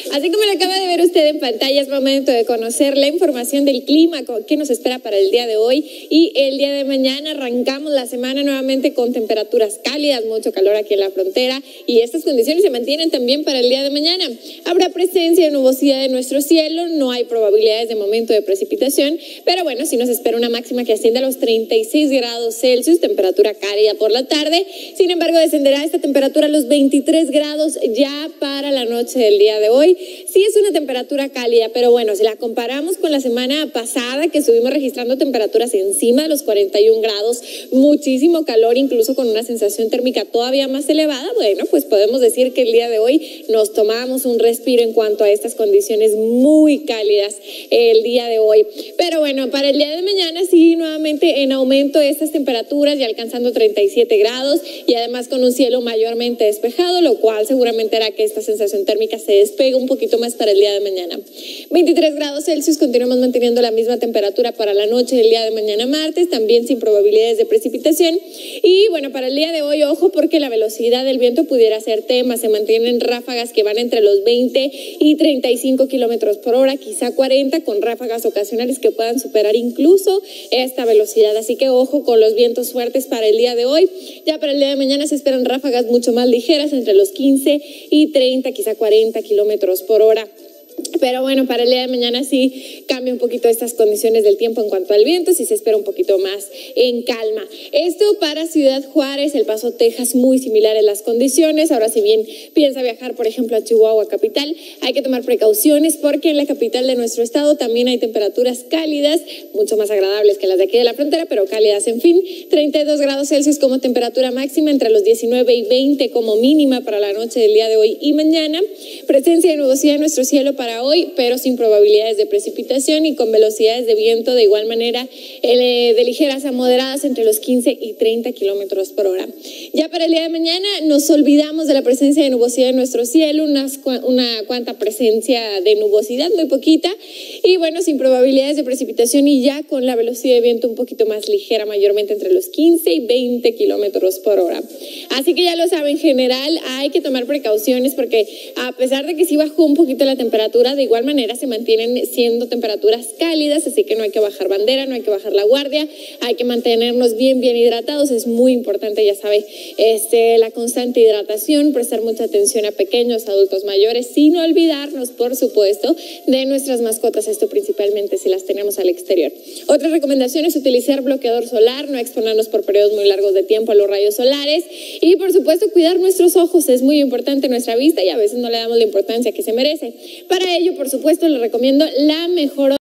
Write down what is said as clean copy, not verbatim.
Así como lo acaba de ver usted en pantalla, es momento de conocer la información del clima que nos espera para el día de hoy y el día de mañana. Arrancamos la semana nuevamente con temperaturas cálidas, mucho calor aquí en la frontera, y estas condiciones se mantienen también para el día de mañana. Habrá presencia de nubosidad en nuestro cielo, no hay probabilidades de momento de precipitación, pero bueno, sí nos espera una máxima que asciende a los 36 grados Celsius, temperatura cálida por la tarde. Sin embargo, descenderá esta temperatura a los 23 grados ya para la noche del día de hoy. Sí es una temperatura cálida, pero bueno, si la comparamos con la semana pasada, que estuvimos registrando temperaturas encima de los 41 grados, muchísimo calor, incluso con una sensación térmica todavía más elevada, bueno, pues podemos decir que el día de hoy nos tomamos un respiro en cuanto a estas condiciones muy cálidas el día de hoy. Pero bueno, para el día de mañana sí, nuevamente en aumento estas temperaturas, ya alcanzando 37 grados y además con un cielo mayormente despejado, lo cual seguramente hará que esta sensación térmica se despegue un poquito más para el día de mañana. 23 grados Celsius, continuamos manteniendo la misma temperatura para la noche del día de mañana martes, también sin probabilidades de precipitación. Y bueno, para el día de hoy, ojo, porque la velocidad del viento pudiera ser tema, se mantienen ráfagas que van entre los 20 y 35 kilómetros por hora, quizá 40, con ráfagas ocasionales que puedan superar incluso esta velocidad. Así que ojo con los vientos fuertes para el día de hoy. Ya para el día de mañana se esperan ráfagas mucho más ligeras, entre los 15 y 30, quizá 40 kilómetros por hora. Pero bueno, para el día de mañana sí cambia un poquito estas condiciones del tiempo en cuanto al viento, sí se espera un poquito más en calma. Esto para Ciudad Juárez, El Paso, Texas, muy similares las condiciones. Ahora, si bien piensa viajar, por ejemplo, a Chihuahua capital, hay que tomar precauciones porque en la capital de nuestro estado también hay temperaturas cálidas, mucho más agradables que las de aquí de la frontera, pero cálidas, en fin. 32 grados Celsius como temperatura máxima, entre los 19 y 20 como mínima para la noche del día de hoy y mañana. Presencia de nubosidad en nuestro cielo para hoy, pero sin probabilidades de precipitación y con velocidades de viento de igual manera de ligeras a moderadas entre los 15 y 30 kilómetros por hora. Ya para el día de mañana nos olvidamos de la presencia de nubosidad en nuestro cielo, una cuanta presencia de nubosidad, muy poquita, y bueno, sin probabilidades de precipitación y ya con la velocidad de viento un poquito más ligera, mayormente entre los 15 y 20 kilómetros por hora. Así que ya lo saben, en general hay que tomar precauciones porque a pesar de que sí bajó un poquito la temperatura, de igual manera se mantienen siendo temperaturas cálidas, así que no hay que bajar bandera, no hay que bajar la guardia, hay que mantenernos bien hidratados, es muy importante, ya sabe, la constante hidratación, prestar mucha atención a pequeños, adultos mayores, sin olvidarnos, por supuesto, de nuestras mascotas, esto principalmente si las tenemos al exterior. Otra recomendación es utilizar bloqueador solar, no exponernos por periodos muy largos de tiempo a los rayos solares y, por supuesto, cuidar nuestros ojos, es muy importante nuestra vista y a veces no le damos la importancia que se merece. Para ello, por supuesto, les recomiendo la mejor